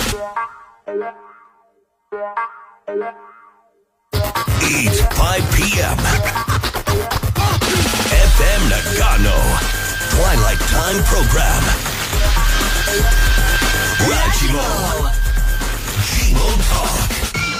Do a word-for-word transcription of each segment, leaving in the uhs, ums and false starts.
It's five p m F M Nagano Twilight Time Program Rajimo Jimo Talk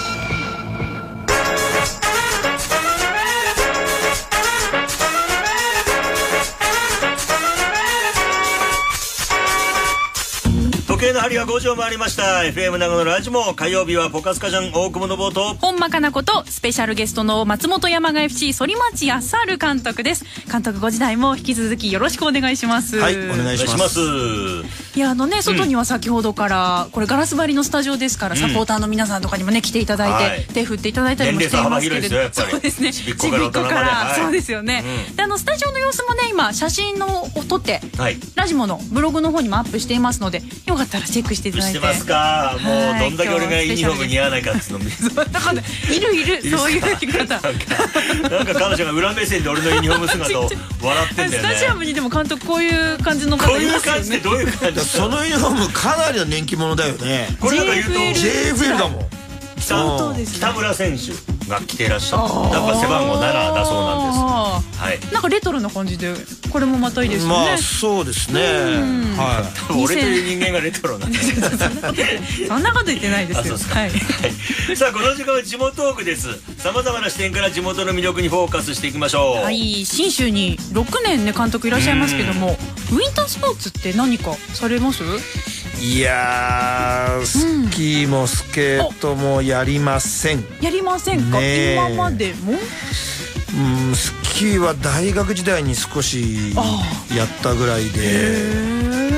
時計の針がごじを回りました。 エフエム 長野ラジモ火曜日はポカスカジャン大久保の冒頭本間かなことスペシャルゲストの松本山雅 エフシー 反町康晴監督です。監督ご時代も引き続きよろしくお願いします。 はい、お願いします。 いやあのね外には先ほどから、うん、これガラス張りのスタジオですから、うん、サポーターの皆さんとかにもね来ていただいて、はい、手振っていただいたりもしていますけれど、そうですね、ちびっこから大人まで、はい、そうですよね、うん、であのスタジオの様子もね今写真のを撮って、はい、ラジモのブログの方にもアップしていますのでよかったらチェックしていただいて。 してますか。もうどんだけ俺がユニフォーム似合わないかっていうのをそんなこといるいるそういう言い方なんか彼女が裏目線で俺のユニフォーム姿を笑ってんだよね。 スタジアムにでも監督こういう感じの方いますよね。 こういう感じでどういう感じ。 そのユニフォームかなりの人気者だよね。 これなんか言うとジェイエフエルだもん。 北村選手が来ていらっしゃる。なんか背番号ななだそうなんです。はい。 なんかレトロな感じでこれもまたいいですよね。 まあそうですね。はい。 俺という人間がレトロなんで。 そんなこと言ってないですよ。はい。 さあこの時間は地元トークです。さまざまな視点から地元の魅力にフォーカスしていきましょう。 はい。信州にろくねんね監督いらっしゃいますけども、ウィンタースポーツって何かされます？ いやー、スキーもスケートもやりません。 やりませんか、ね、今までも？ うん、スキーは大学時代に少しやったぐらいで、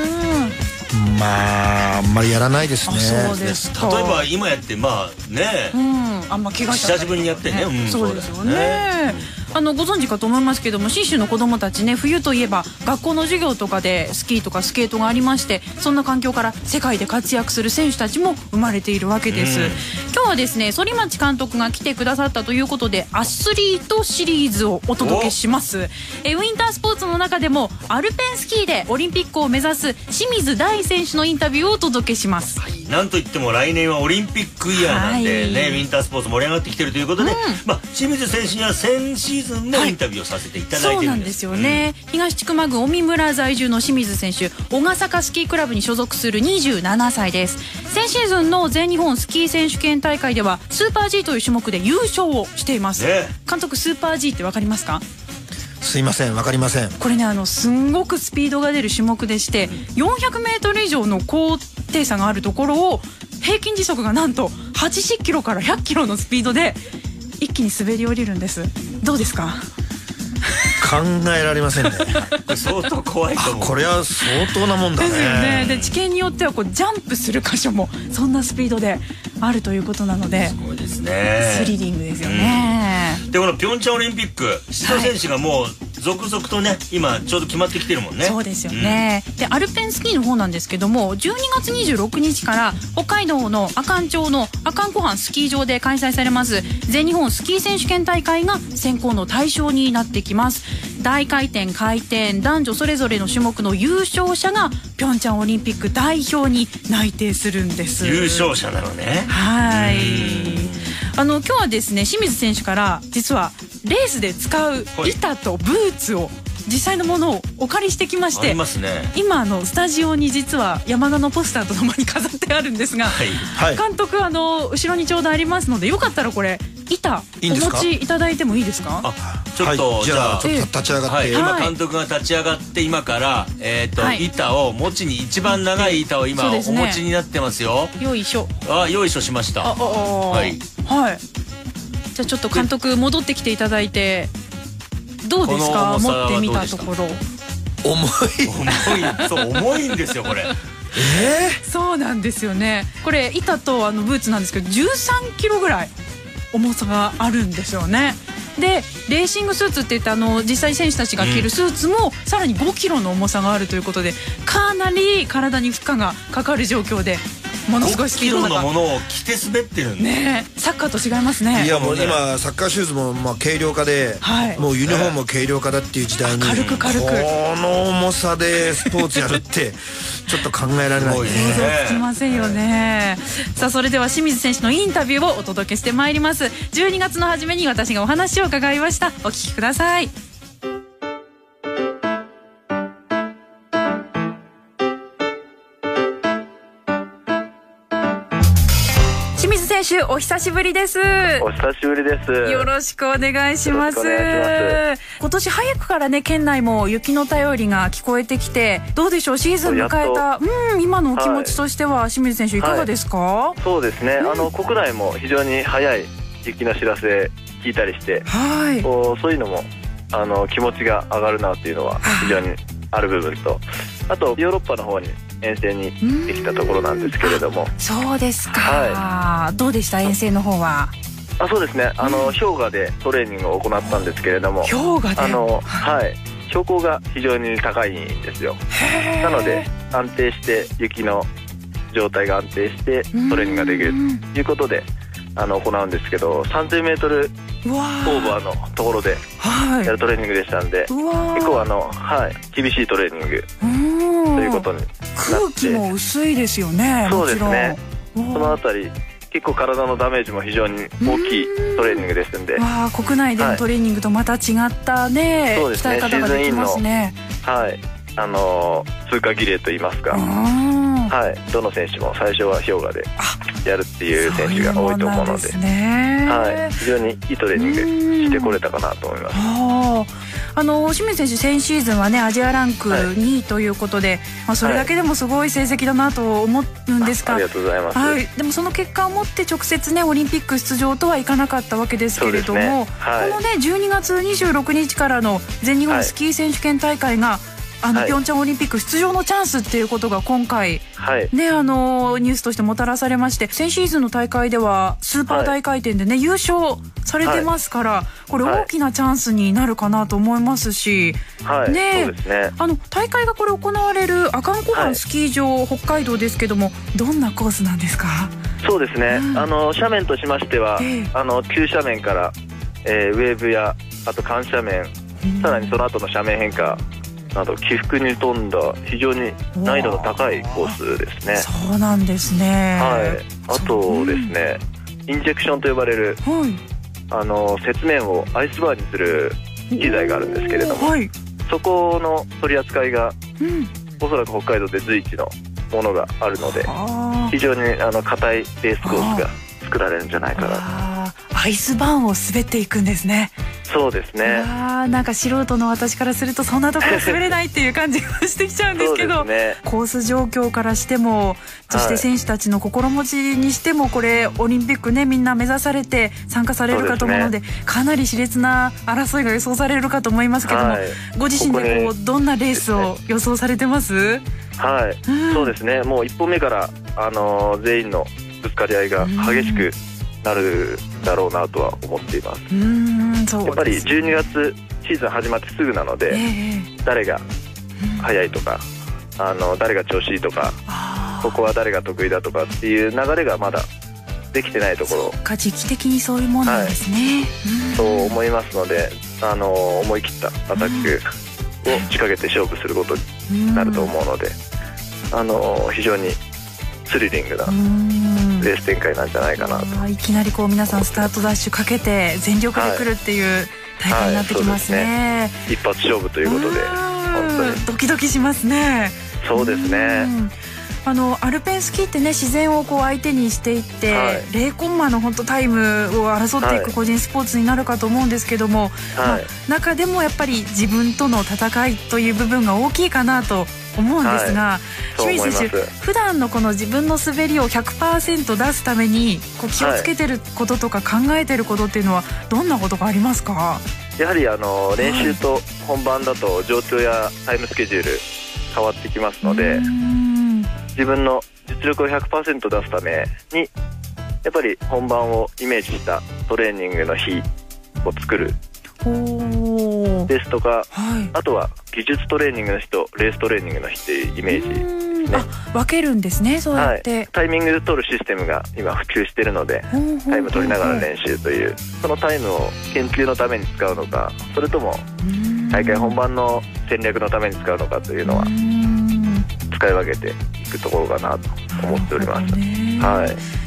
まああんまりやらないですね。 そうですか。 例えば今やってまあね、うん、 あんま怪我しちゃったり、ね、 久しぶりにやってね、うん、 そうですよね。あのご存知かと思いますけども、信州の子どもたちね、冬といえば学校の授業とかでスキーとかスケートがありまして、そんな環境から世界で活躍する選手たちも生まれているわけです。うん、今日はですね、反町監督が来てくださったということで、アスリートシリーズをお届けします。えウィンタースポーツの中でもアルペンスキーでオリンピックを目指す清水大選手のインタビューをお届けします。 はい、なんといっても来年はオリンピックイヤーなんでね、はい、ウィンタースポーツ盛り上がってきてるということで、うん、まあ、清水選手には先シーズンのインタビューをさせていただいてるんです。 そうなんですよね。うん、東千曲郡小見村在住の清水選手、小笠坂スキークラブに所属するにじゅうななさいです。先シーズンの全日本スキー選手権大会ではスーパー G という種目で優勝をしています。ね、監督、スーパー G ってわかりますか？ すいません、わかりません。 これね、あのすんごくスピードが出る種目でして、よんひゃくメートル以上の高低差があるところを平均時速がなんとはちじゅっキロからひゃっキロのスピードで一気に滑り降りるんです。どうですか？ 考えられませんね。 相当怖いと思う。 これは相当なもんだね。 ですよね。で、地形によってはこうジャンプする箇所もそんなスピードであるということなので、 すごいですね。 スリリングですよね。 うん、でこのピョンチャンオリンピック出場選手がもう続々とね、今ちょうど決まってきてるもんね。 そうですよね。うん、でアルペンスキーの方なんですけども、じゅうにがつにじゅうろくにちから北海道の阿寒町の阿寒湖畔スキー場で開催されます全日本スキー選手権大会が選考の対象になってきます。大回転、回転、男女それぞれの種目の優勝者がピョンチャンオリンピック代表に内定するんです。 優勝者なのね。 はい。あの今日はですね、清水選手から実はレースで使う板とブーツを実際のものをお借りしてきまして、 ありますね。 今あのスタジオに実は山田のポスターとともに飾ってあるんですが、はい、監督あの後ろにちょうどありますので、よかったらこれ板お持ちいただいてもいいですか？ あ、ちょっと、はい、 じゃあちょっと立ち上がって、はい、 今監督が立ち上がって今からえっと、はい、板を持ちに一番長い板を今、ね、お持ちになってますよ。 よいしょ。 あ、よいしょしました。 ああ、はいはい。じゃあちょっと監督戻ってきていただいて、どうですか？持ってみたところ。 重い。 重い。そう、重いんですよこれ。 えー、そうなんですよね。これ板とあのブーツなんですけどじゅうさんキロぐらい重さがあるんですよね。でレーシングスーツって言ってあの実際選手たちが着るスーツもさらにごキロの重さがあるということで、かなり体に負荷がかかる状況でものすごいスピードごキロのものを着て滑ってるんでね。サッカーと違いますね。 いやもう今サッカーシューズもまあ軽量化で、 はい、 もうユニフォームも軽量化だっていう時代に軽く軽くこの重さでスポーツやるってちょっと考えられないね。 想像つきませんよね。さあそれでは清水選手のインタビューをお届けしてまいります。じゅうにがつの初めに私がお話を伺いました。お聞きください。清水選手お久しぶりです。 お久しぶりです。 よろしくお願いします。今年早くからね県内も雪の便りが聞こえてきて、どうでしょうシーズン迎えたうん今のお気持ちとしては、はい、清水選手いかがですか？ はい、そうですね、うん、あの国内も非常に早い雪の知らせ聞いたりして、はい、こうそういうのもあの気持ちが上がるなっていうのは非常にある部分と、あとヨーロッパの方に遠征に行ってきたところなんですけれども。 そうですか、はい、どうでした遠征の方は？ あそうですね、あの、うん、氷河でトレーニングを行ったんですけれども、 氷河であの、はい、標高が非常に高いんですよ。なので安定して雪の状態が安定してトレーニングができるということであの行うんですけど、さんぜんメートルオーバーのところでやるトレーニングでしたんで、はい、結構あの、はい、厳しいトレーニングということになって、 空気も薄いですよね。 そうですね、そのあたり結構体のダメージも非常に大きいトレーニングですんで、 わ国内でのトレーニングとまた違ったね、はい、鍛え方ができますね。 はい、あのー、通過儀礼といいますか、はい、どの選手も最初は氷河でやるっていう選手が多いと思うので、はい、非常にいいトレーニングしてこれたかなと思います。 あの清水選手先シーズンはねアジアランクにいということで、はい、まあ、それだけでもすごい成績だなと思うんですが、 ありがとうございます、 はい、でもその結果をもって直接ねオリンピック出場とはいかなかったわけですけれども、ね、はい、このねじゅうにがつにじゅうろくにちからの全日本スキー選手権大会が、はい、あの、はい、ピョンチャンオリンピック出場のチャンスっていうことが今回、はい、ね、あのニュースとしてもたらされまして、先シーズンの大会ではスーパー大回転でね、はい、優勝されてますから、はい、これ大きなチャンスになるかなと思いますし、はい、ね、そうですね、あの大会がこれ行われる阿寒湖畔スキー場、はい、北海道ですけども、どんなコースなんですか？ そうですね、うん、あの斜面としましては、えー、あの急斜面から、えー、ウェーブやあと緩斜面、うん、さらにその後の斜面変化など起伏に富んだ非常に難易度の高いコースですね。 そうなんですね。 はい、あとですね、インジェクションと呼ばれる、はい、あの雪面をアイスバーにする機材があるんですけれども、はい、そこの取り扱いが、うん、おそらく北海道で随一のものがあるので、非常にあの硬いレースコースが作られるんじゃないかなと。 アイスバーンを滑っていくんですね。 そうですね。 あ、なんか素人の私からするとそんなところ滑れないっていう感じがしてきちゃうんですけど、ね、コース状況からしても、そして選手たちの心持ちにしても、これオリンピックねみんな目指されて参加されるかと思うので、かなり熾烈な争いが予想されるかと思いますけども、はい、ご自身でこうどんなレースを予想されてます？ はい、うん、そうですね。もういっぽんめから、あのー、全員のぶつかり合いが激しくなるだろうなとは思っています。うーん、そうですね。やっぱりじゅうにがつシーズン始まってすぐなので、えー、誰が速いとか、あの誰が調子いいとか、ここは誰が得意だとかっていう流れがまだできてないところ、 そうか、時期的にそういうものなんですね、はい、 そう思いますので、あの思い切ったアタックを仕掛けて勝負することになると思うので、あの非常にスリリングなレース展開なんじゃないかなと。 いきなりこう皆さんスタートダッシュかけて全力で来るっていう大会になってきますね。はいはい、そうですね。 一発勝負ということで本当にドキドキしますね。 そうですね。 あのアルペンスキーってね、自然をこう相手にしていって、はい、ゼロコンマの本当タイムを争っていく個人スポーツになるかと思うんですけども、はい、まあ、中でもやっぱり自分との戦いという部分が大きいかなと思うんですが、はい、清水選手、普段のこの自分の滑りを ひゃくパーセント 出すためにこう気をつけてることとか考えてることっていうのはどんなことがありますか？ やはりあの練習と本番だと状況やタイムスケジュール変わってきますので、自分の実力を ひゃくパーセント 出すためにやっぱり本番をイメージしたトレーニングの日を作るですとか、はい、あとは技術トレーニングの日とレーストレーニングの日っていうイメージですね。 分けるんですね、そうやって、 はい、タイミングで取るシステムが今普及しているので、タイム取りながら練習という、そのタイムを研究のために使うのか、それとも大会本番の戦略のために使うのかというのは使い分けていくところかなと思っております。はい、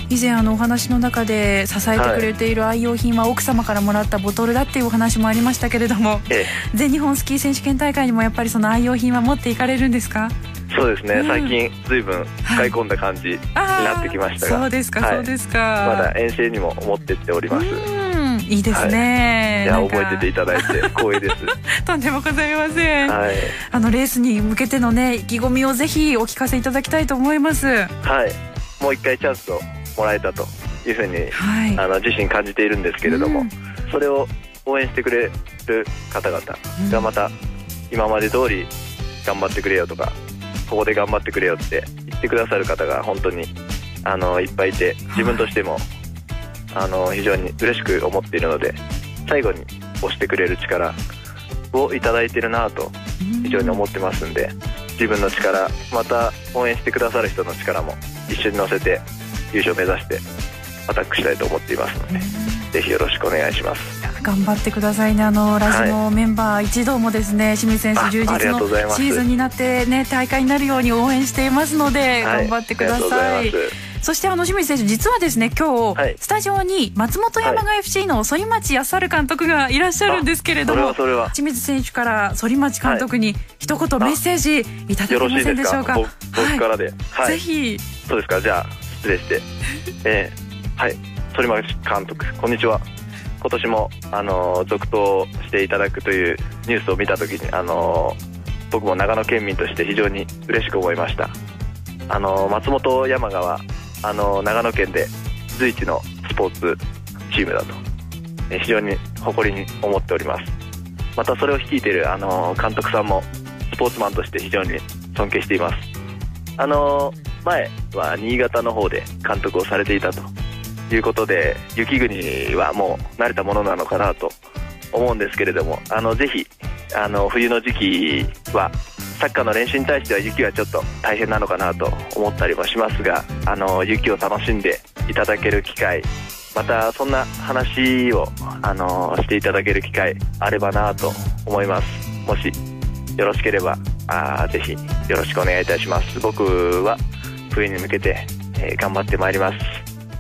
以前あのお話の中で支えてくれている愛用品は奥様からもらったボトルだっていうお話もありましたけれども、ええ、全日本スキー選手権大会にもやっぱりその愛用品は持っていかれるんですか？ そうですね、うん、最近ずいぶん使い込んだ感じになってきましたが、 そうですか、はい、そうですか。 まだ遠征にも持ってっております。 うんいいですね、 はい、いや覚えてていただいて光栄ですとんでもございません、はい、あのレースに向けてのね意気込みをぜひお聞かせいただきたいと思います。 はい、もう一回チャンスをもらえたというふうに、はい、あの自身感じているんですけれども、うん、それを応援してくれる方々がまた今まで通り頑張ってくれよとか、ここで頑張ってくれよって言ってくださる方が本当にあのいっぱいいて、自分としても、はい、あの非常に嬉しく思っているので、最後に押してくれる力をいただいているなと非常に思ってますんで、自分の力、また応援してくださる人の力も一緒に乗せて優勝を目指してアタックしたいと思っていますので、ぜひよろしくお願いします。 頑張ってくださいね。あのラジオメンバー一同もですね、清水選手充実のシーズンになってね、大会になるように応援していますので、頑張ってください。そしてあの清水選手、実はですね今日、はい、スタジオに松本山雅 エフシー の反町康晴監督がいらっしゃるんですけれども、それはそれは清水選手から反町監督に一言メッセージいただけませんでしょうか？ よろしいですか？僕からで、はい、 ぜひ。 そうですか、じゃあ失礼して、えー、はい、反町監督こんにちは。今年もあの続投していただくというニュースを見たときに、あの僕も長野県民として非常に嬉しく思いました。あの松本山雅はあの長野県で随一のスポーツチームだと非常に誇りに思っております。またそれを率いているあの監督さんもスポーツマンとして非常に尊敬しています。あの前は新潟の方で監督をされていたということで、雪国はもう慣れたものなのかなと思うんですけれども、あのぜひあの冬の時期はサッカーの練習に対しては雪はちょっと大変なのかなと思ったりもしますが、あの雪を楽しんでいただける機会、またそんな話をあのしていただける機会あればなと思います。もしよろしければあぜひよろしくお願いいたします。僕は冬に向けて、えー、頑張ってまいります。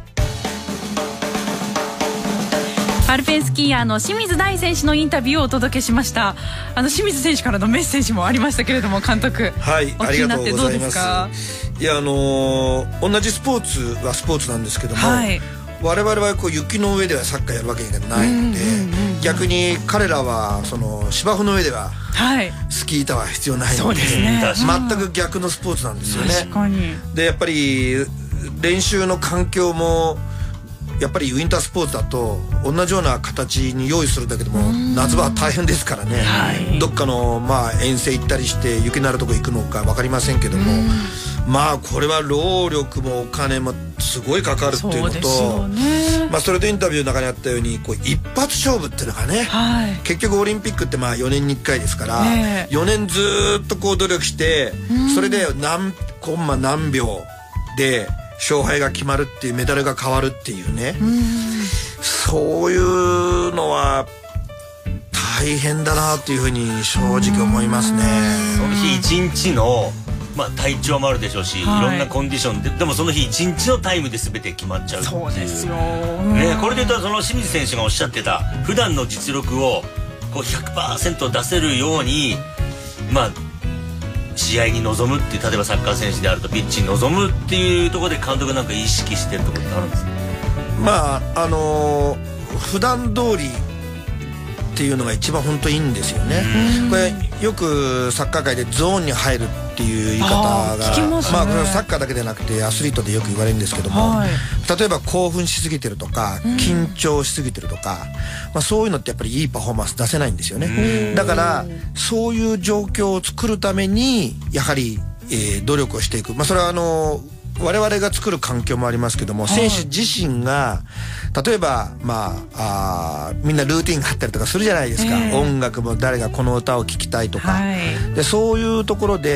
アルペンスキーヤーの清水大選手のインタビューをお届けしました。あの清水選手からのメッセージもありましたけれども、監督、 はい、 お聞きになってどうですか？ いや、あのー、同じスポーツはスポーツなんですけども、はい、我々はこう雪の上ではサッカーやるわけがないので、逆に彼らはその芝生の上ではスキー板は必要ないので、ね、全く逆のスポーツなんですよね。確かに。でやっぱり練習の環境もやっぱりウィンタースポーツだと同じような形に用意するだけでも夏場は大変ですからね、はい、どっかのまあ遠征行ったりして雪のあるとこ行くのか分かりませんけども、まあこれは労力もお金もすごいかかるっていうのと、そまあそれでインタビューの中にあったようにこう一発勝負っていうのがね、はい、結局オリンピックってまあよねんにいっかいですから、ね、よねんずっとこう努力してそれで何コンマ何秒で勝敗が決まるっていう、メダルが変わるっていうね、うそういうのは大変だなっていうふうに正直思いますね。 その日一日の、まあ、体調もあるでしょうし、はい、いろんなコンディションで、でもその日一日のタイムで全て決まっちゃうっていう。そうですよ、ね、これで言うとその清水選手がおっしゃってた普段の実力をこう ひゃくパーセント 出せるように、まあ試合に臨むっていう、例えばサッカー選手であるとピッチに臨むっていうところで監督なんか意識してるところってあるんですか？ まああのー、普段通りっていうのが一番本当いいんですよね。これよくサッカー界でゾーンに入るっていう言い方が、あ、ね、まあこれはサッカーだけでなくてアスリートでよく言われるんですけども、はい、例えば興奮しすぎてるとか緊張しすぎてるとか、まあ、そういうのってやっぱりいいパフォーマンス出せないんですよね。だからそういう状況を作るためにやはり、えー、努力をしていく、まあ、それはあの我々が作る環境もありますけども、選手自身が例えばまあ、あみんなルーティンがあったりとかするじゃないですか、えー、音楽も誰がこの歌を聴きたいとか、はい、でそういうところで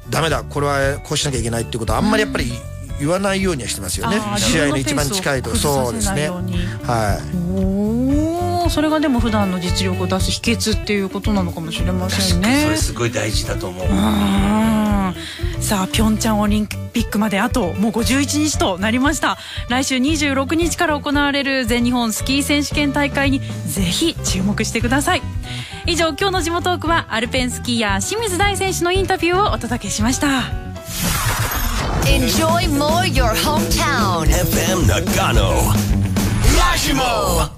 ダメだこれはこうしなきゃいけないっていうことはあんまりやっぱり言わないようにはしてますよね。試合の一番近いと。そうですね。はい。 おお、それがでも普段の実力を出す秘訣っていうことなのかもしれませんね。 それすごい大事だと思う。 さあピョンチャンオリンピックまであともうごじゅういちにちとなりました。来週にじゅうろくにちから行われる全日本スキー選手権大会にぜひ注目してください。以上、今日の地元トークはアルペンスキーヤー清水大選手のインタビューをお届けしました。 Enjoy more your hometown エフエム Nagano Lashimo。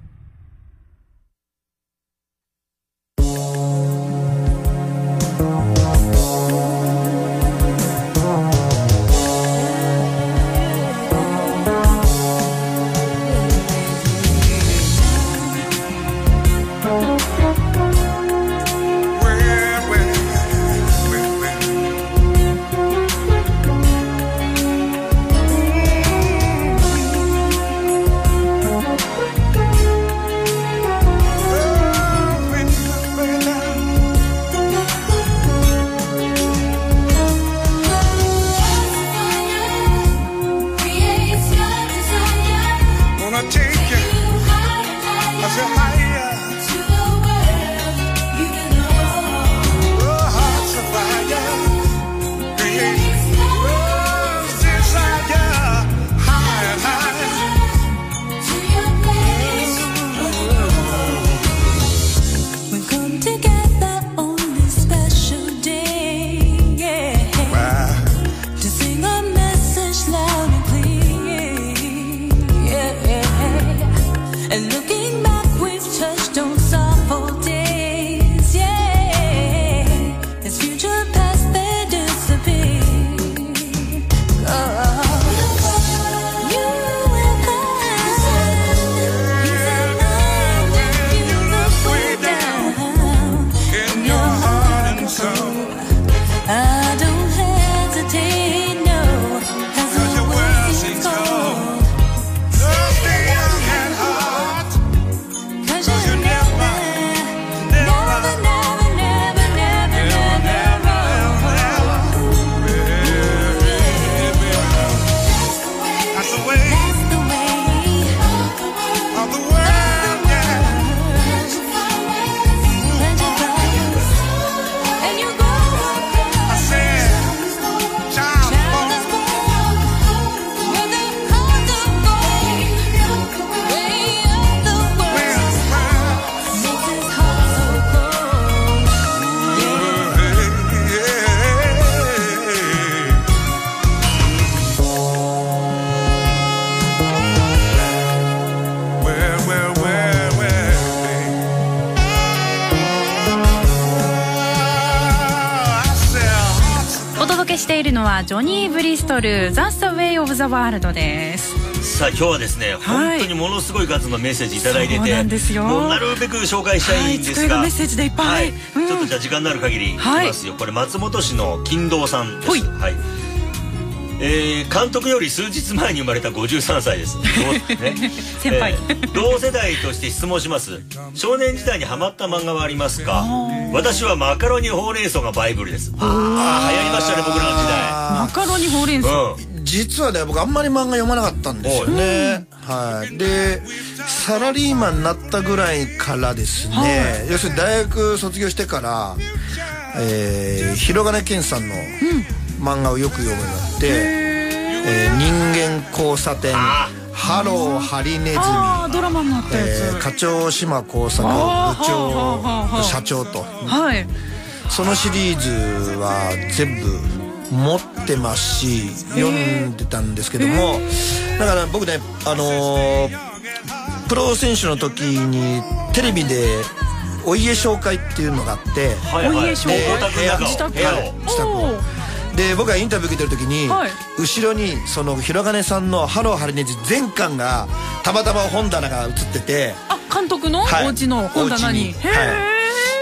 しているのはジョニー・ブリストル That's the way of the world です。 さあ今日はですね、はい、本当にものすごい数のメッセージいただいてて、そうなんですよ。もうなるべく紹介したいんですが、 はい、メッセージでいっぱい、はい、 うん、ちょっとじゃあ時間のある限りいきますよ、はい、これ松本市の金堂さんです。はい、はい、えー、監督より数日前に生まれたごじゅうさんさいです、ね、 先輩、 えー、同世代として質問します。少年時代にハマった漫画はありますか？私はマカロニほうれん草がバイブルです。ああ、流行りましたね、僕らの時代。 マカロニほうれん草、うん、 実はね、僕あんまり漫画読まなかったんですよね。はい。でサラリーマンになったぐらいからですね、はい、要するに大学卒業してから、えー、広金健さんの漫画をよく読むようになって、えー、人間交差点、ハローハリネズミ、 ドラマになったやつ、 えー、課長島耕作部長社長と、はい、そのシリーズは全部持ってますし読んでたんですけども、だから僕ね、あのー、プロ選手の時にテレビでお家紹介っていうのがあって、 お家紹介、 部屋自宅をで、僕がインタビュー受けてる時に、はい、後ろにその広金さんのハローハリネズミ全巻がたまたま本棚が映ってて、 あ、監督のお家の本棚に、 はい、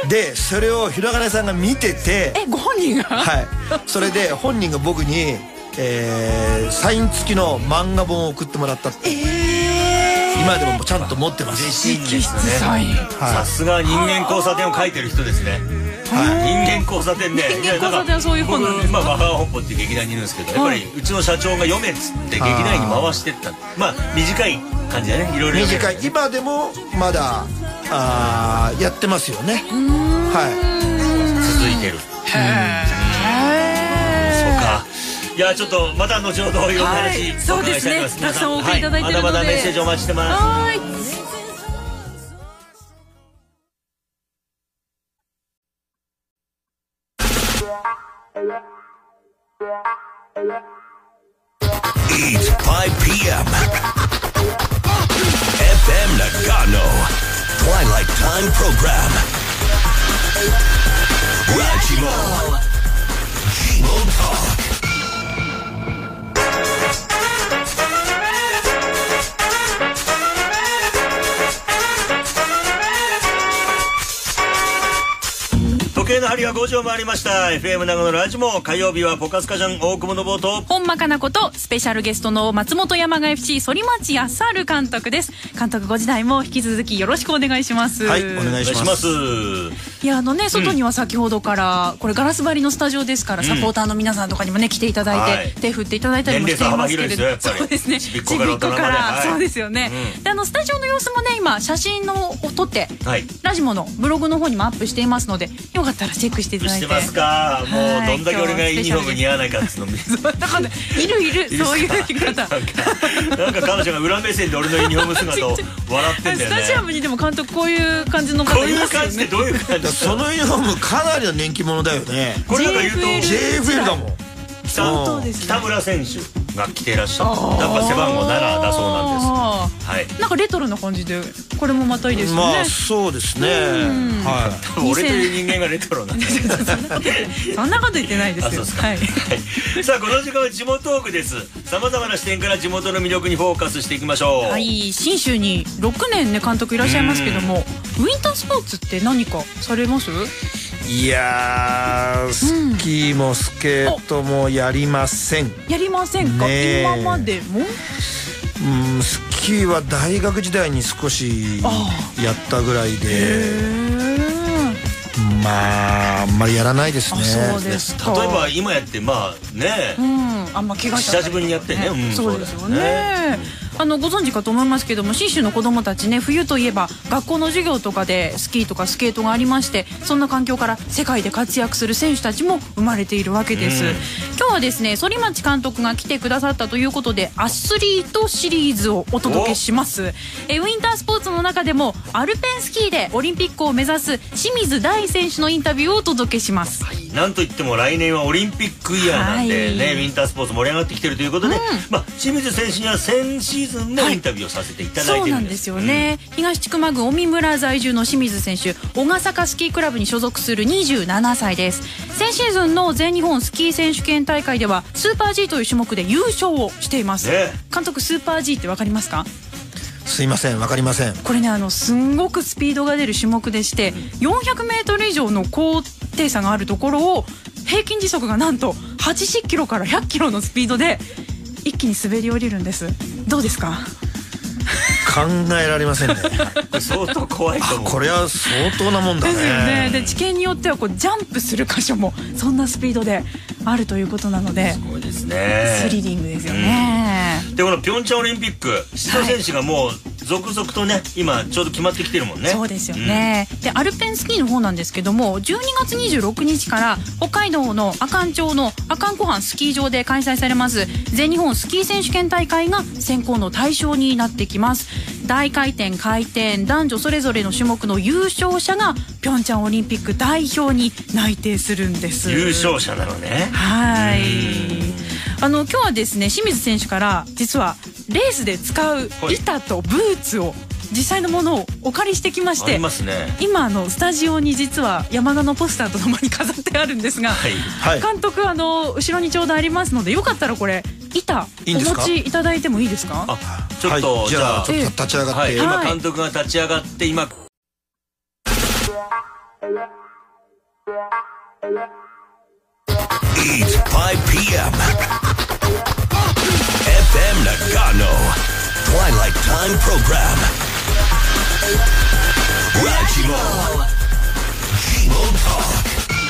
でそれを広金さんが見てて、 え、ご本人が、 はい、それで本人が僕に、えー、サイン付きの漫画本を送ってもらったって。えー今でもちゃんと持ってます。 嬉しいんですね。さすが人間交差点を書いてる人ですね。人間交差点ね。 人間交差点はそういう本なんですか。 僕マハ本舗っていう劇団にいるんですけど、やっぱりうちの社長が読めっつって劇団員に回してった。まあ短い感じだね。いろいろ短い。今でもまだあやってますよね。はい。 続いてる。へえ。そうか。いやちょっとまた後ほどいろんな話お伺いしたいと思います。 たくさんお送りいただいてるので、 まだまだメッセージお待ちしてます。 はい。 It's five p m F M Nagano Twilight Time Program Rajimo Jimo Talk 時計の針はごじを回りました。 エフエム 長野ラジモ火曜日はポカスカジャン大久保の冒頭本間かなことスペシャルゲストの松本山雅 エフシー 反町康晴監督です。監督ご時代も引き続きよろしくお願いします。 はいお願いします。 いやあのね外には先ほどから、うん、これガラス張りのスタジオですから、うん、サポーターの皆さんとかにもね来ていただいて、はい、手振っていただいたりもしていますけれど、そうですね、ちびっこから大人まで、はい、そうですよね、うん、であのスタジオの様子もね今写真のを撮って、はい、ラジモのブログの方にもアップしていますのでよかったらチェックしていただいて。 してますか。もうどんだけ俺がユニフォーム似合わないかっつうのいるいるそういう方なんか彼女が裏目線で俺のユニフォーム姿を笑ってんだよね。 スタジアムにでも監督こういう感じの方いますよね。 こういう感じってどういう感じ。 そのユニフォームかなりの人気者だよね。 これなんか言うとジェイエフエル だもん。 北村選手が来ていらっしゃる。やっぱ背番号ななだそうなんです。はい。 なんかレトロな感じでこれもまたいいですよね。 まあそうですね。はい。 俺という人間がレトロなんです。 そんなこと言ってないですよ。はい。 さあこの時間は地元トークです。さまざまな視点から地元の魅力にフォーカスしていきましょう。 はい。信州にろくねんね監督いらっしゃいますけども、ウィンタースポーツって何かされます？ いやー、スキーもスケートもやりません。 やりませんか、ね、今までも？ うん、スキーは大学時代に少しやったぐらいで、まああんまりやらないですね。 そうですか。 例えば今やってまあね、うん、あんま怪我しちゃったり、久しぶりにやってね、うん、 そうですよね。あのご存知かと思いますけども信州の子どもたちね冬といえば学校の授業とかでスキーとかスケートがありましてそんな環境から世界で活躍する選手たちも生まれているわけです。今日はですね反町監督が来てくださったということでアスリートシリーズをお届けします。えウィンタースポーツの中でもアルペンスキーでオリンピックを目指す清水大選手のインタビューをお届けします。 なんといっても来年はオリンピックイヤーなんでね、はい、ウィンタースポーツ盛り上がってきてるということで、うん、まあ、清水選手には先シーズンもインタビューをさせていただいてるんです、 はい、そうなんですよね、うん、東千曲郡小見村在住の清水選手小笠坂スキークラブに所属するにじゅうななさいです。先シーズンの全日本スキー選手権大会ではスーパー G という種目で優勝をしています、ね、監督スーパー G って分かりますか？ すいませんわかりません。 これねあのすんごくスピードが出る種目でして、うん、よんひゃくメートル以上の高低差があるところを平均時速がなんとはちじゅっキロからひゃっキロのスピードで一気に滑り降りるんです。どうですか？ 考えられませんね。 相当怖いと思う。 これは相当なもんだね。 ですよね。で地形によってはこうジャンプする箇所もそんなスピードであるということなので、 すごいですね。 スリリングですよね。 うん、でこのピョンチャンオリンピック出場選手がもう続々とね今ちょうど決まってきてるもんね。 そうですよね。うん、でアルペンスキーの方なんですけどもじゅうにがつにじゅうろくにちから北海道の阿寒町の阿寒湖畔スキー場で開催されます全日本スキー選手権大会が選考の対象になってきます。大回転回転男女それぞれの種目の優勝者がピョンチャンオリンピック代表に内定するんです。 優勝者なのね。 はい。あの今日はですね清水選手から実はレースで使う板とブーツを実際のものをお借りしてきまして、 ありますね、 今あのスタジオに実は山田のポスターとともに飾ってあるんですが、はいはい、監督あの後ろにちょうどありますのでよかったらこれ板お持ちいただいてもいいですか？ あちょっと、はい、じゃあちょっと立ち上がって、はい、 今監督が立ち上がって今、はい It's five p m F M Nagano Twilight Time Lunchtime program. Rajimo. Jimo Talk.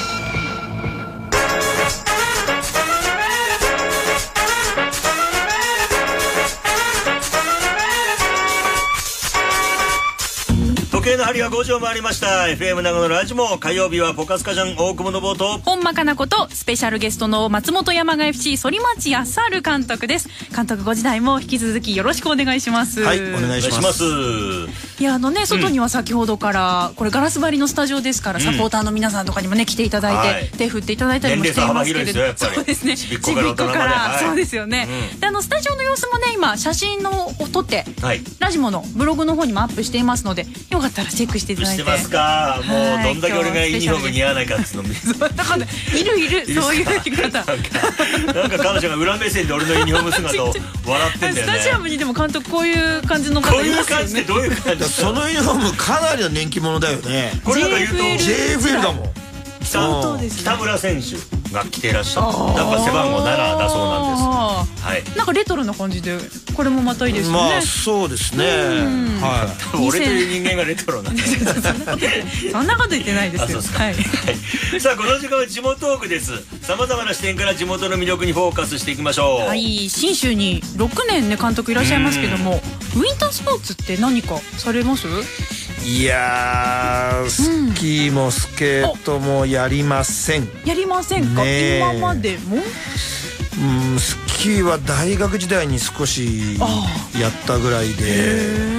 時計の針はごじを回りました。 エフエム 長野ラジモ火曜日はポカスカジャン大久保の冒頭本間かなことスペシャルゲストの松本山雅 エフシー 反町康晴監督です。監督ご時代も引き続きよろしくお願いします。 はい、お願いします。 いやあのね外には先ほどから、うん、これガラス張りのスタジオですから、うん、サポーターの皆さんとかにもね来ていただいて、はい、手振っていただいたりもしていますけれど、そうですね、ちびっこから、はい、そうですよね、うん、であのスタジオの様子もね今写真を撮って、はい、ラジモのブログの方にもアップしていますのでよかったらチェックしていただいて。 してますか。もうどんだけ俺がユニフォーム似合わないかっつうのそんなこといるいるそういう言い方なんかなんか彼女が裏目線で俺のユニフォーム姿を笑ってんだよね。 スタジアムにでも監督こういう感じの方いますよね。 こういう感じでどういう感じ。 そのユニフォームかなりの人気者だよね。 これなんか言うとジェイエフエル だもん。 北村選手が来ていらっしゃる。なんか背番号ななだそうなんです。はい。 なんかレトロな感じでこれもまたいいですよね。 まあそうですね。はい。 俺という人間がレトロなんで。 そんなこと言ってないですよ。はい。 さあこの時間は地元トークです。さまざまな視点から地元の魅力にフォーカスしていきましょう。 はい。信州にろくねんね監督いらっしゃいますけども、ウィンタースポーツって何かされます？ いやー、スキーもスケートもやりません。 やりませんか、ね、今までも？ うん、スキーは大学時代に少しやったぐらいで、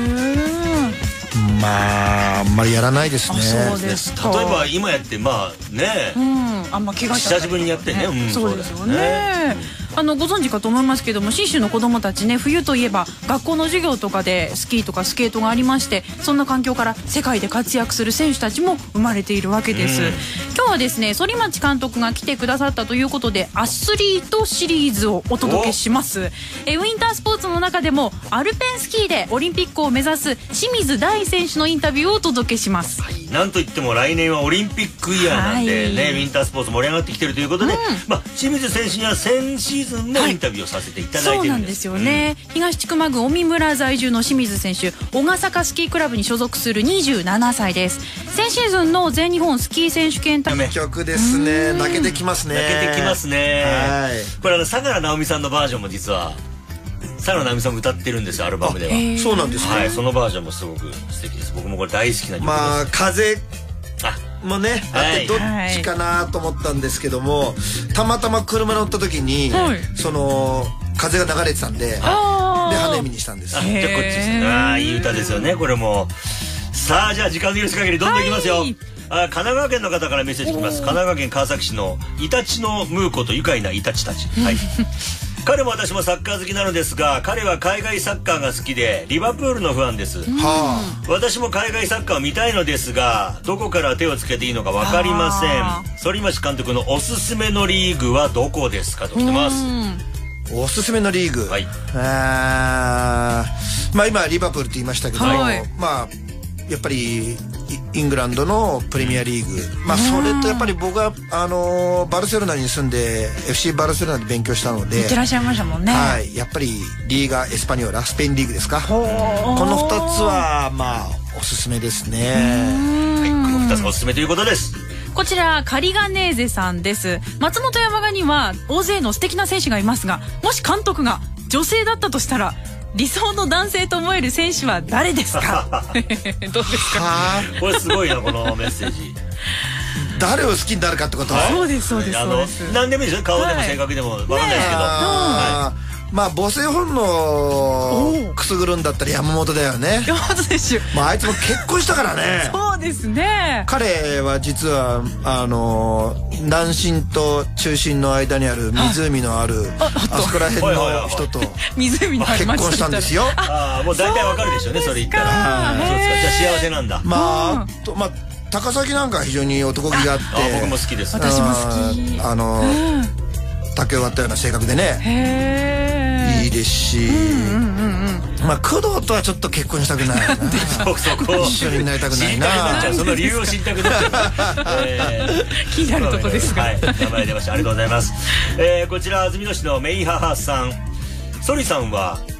まああんまりやらないですね。 そうですか。 例えば今やってまあね、うん、あんま怪我しちゃったり、ね、久しぶりにやってね、うん、 そうですよね。あのご存知かと思いますけども信州の子どもたちね冬といえば学校の授業とかでスキーとかスケートがありましてそんな環境から世界で活躍する選手たちも生まれているわけです。今日はですね反町監督が来てくださったということでアスリートシリーズをお届けします。えウィンタースポーツの中でもアルペンスキーでオリンピックを目指す清水大選手のインタビューをお届けします。 なんといっても来年はオリンピックイヤーなんでね、はい、ウィンタースポーツ盛り上がってきてるということで、うんまあ、清水選手には先シーズンのインタビューをさせていただいてるんです。 そうなんですよね、うん、東千曲郡小見村在住の清水選手小笠坂スキークラブに所属するにじゅうななさいです。先シーズンの全日本スキー選手権大会曲ですね。泣けてきますね。 泣けてきますね。はいこれあの相良直美さんのバージョンも実は相良直美さんも歌ってるんですよアルバムでは。 そうなんですか。 はい、そのバージョンもすごく素敵です。僕もこれ大好きな曲です。 まあ風もねあってどっちかなと思ったんですけども、たまたま車乗った時にその風が流れてたんでで花見にしたんです。 じゃあこっちですね。ああいい歌ですよねこれも。さあじゃあ時間の許す限りどんどんいきますよ。あ神奈川県の方からメッセージきます。神奈川県川崎市のイタチのムーコと愉快なイタチたち。はい彼も私もサッカー好きなのですが彼は海外サッカーが好きでリバプールのファンです、はあ、私も海外サッカーを見たいのですがどこから手をつけていいのか分かりません。反町監督のおすすめのリーグはどこですかと来てます。 おすすめのリーグ、はい、あまあ今リバプールって言いましたけど、はい、まあやっぱりイングランドのプレミアリーグ、まあそれとやっぱり僕はあのバルセロナに住んで エフシー バルセロナで勉強したので行ってらっしゃいましたもんね。 はい、やっぱりリーガエスパニョーラスペインリーグですか。このふたつはまあおすすめですね。 はい、このふたつおすすめということです。 こちらカリガネーゼさんです。松本山雅には大勢の素敵な選手がいますがもし監督が女性だったとしたら理想の男性と思える選手は誰ですかどうですかこれすごいなこのメッセージ誰を好きになるかってこと。 そうですそうですそうです。 何でもいいですよ顔でも性格でも分かんないですけど、 まあ母性本能をくすぐるんだったら山本だよね。 山本選手まああいつも結婚したからね。 そうですね。 彼は実はあの南進と中心の間にある湖のあるあそこら辺の人と結婚したんですよ。 ああもう大体わかるでしょうねそれ言ったら。そうですか。じゃあ幸せなんだ。 まあとまあ高崎なんか非常に男気があって僕も好きです。 私も好き。 あの竹を割ったような性格でねいいですしまあ工藤とはちょっと結婚したくないな一緒になりたくないな。 その理由を知りたくなっちゃう気になるとこですがはい名前出ました。ありがとうございます。こちら安曇野市のメイハハさんソリさんは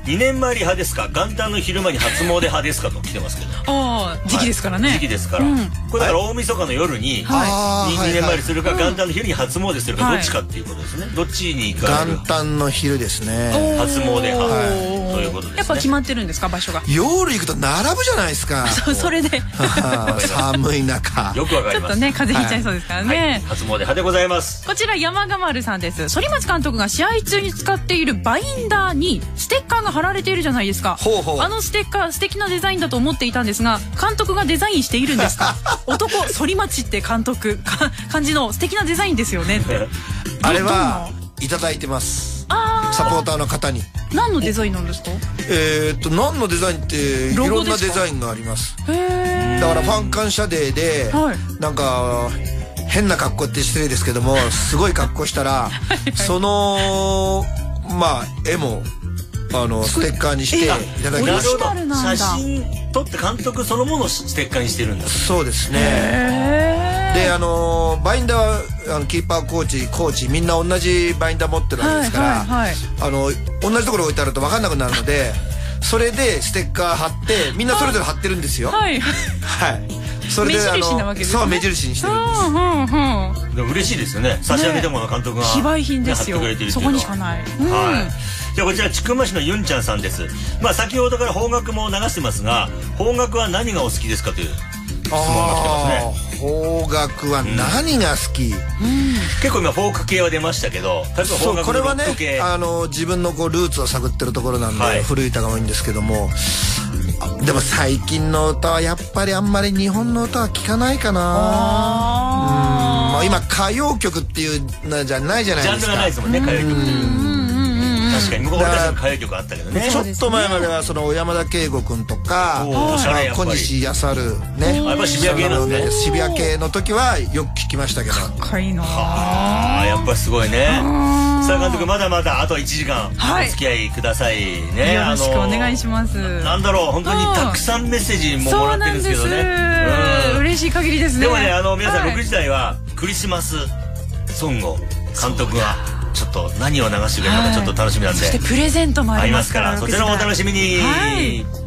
にねんまえり派ですか、元旦の昼間に初詣派ですかと来てますけど。 ああ、時期ですからね。 時期ですから。これだから大晦日の夜ににねんまえりするか、元旦の昼に初詣するか、どっちかっていうことですね。どっちに行かれる？ 元旦の昼ですね。 初詣派ということですね。 やっぱ決まってるんですか、場所が？ 夜行くと並ぶじゃないですか。 それで寒い中。 よくわかります。 ちょっとね、風邪ひいちゃいそうですからね。 初詣派でございます。 こちら山賀丸さんです。反町監督が試合中に使っているバインダーにステッカーが貼られているじゃないですか。 ほうほう。 あのステッカー素敵なデザインだと思っていたんですが、監督がデザインしているんですか？男反町って監督か感じの素敵なデザインですよねって。 あれはいただいてます。サポーターの方に。 何のデザインなんですか？ えっと何のデザインっていろんなデザインがあります。だからファン感謝デーでなんか変な格好って失礼ですけども、すごい格好したらそのまあ絵もあのステッカーにしていただきました。 写真撮って監督そのものをステッカーにしてるんだ。 そうですね。であのバインダーはあのキーパーコーチコーチみんな同じバインダー持ってるわけですから、あの同じところ置いてあると分かんなくなるので、それでステッカー貼ってみんなそれぞれ貼ってるんですよ。はいそれで目印なわけですね。 そう目印にしてるんです。 でも嬉しいですよね。差し上げても監督が非売品ですよ。そこにしかない。 はい。じゃあこちら千曲市のユンちゃんさんです。まあ先ほどから邦楽も流してますが、邦楽は何がお好きですかという質問が来てますね。 邦楽は何が好き？ 結構今フォーク系は出ましたけど、例えば邦楽のロック系。 あの自分のこうルーツを探ってるところなんで古い歌が多いんですけども。でも最近の歌はやっぱりあんまり日本の歌は聴かないかな。うん、今歌謡曲っていうのじゃないじゃないですか。 ジャンルがないですもんね、歌謡曲って。確かに向こう私の歌謡曲あったけどね。 ちょっと前まではその小山田圭吾君とか小西康晴ね、 やっぱ渋谷系なんですね。 渋谷系の時はよく聞きましたけど。 かっこいいな。 はあ、やっぱりすごいね。さあ監督、まだまだあといちじかんお付き合いくださいね。 よろしくお願いします。 なんだろう、本当にたくさんメッセージももらってるんですけどね。 嬉しい限りですね。 でもね、あの皆さんろくじ台はクリスマスソングを監督がちょっと何を流してくれるのかちょっと楽しみなんで。 そしてプレゼントもありますから、 そちらもお楽しみに。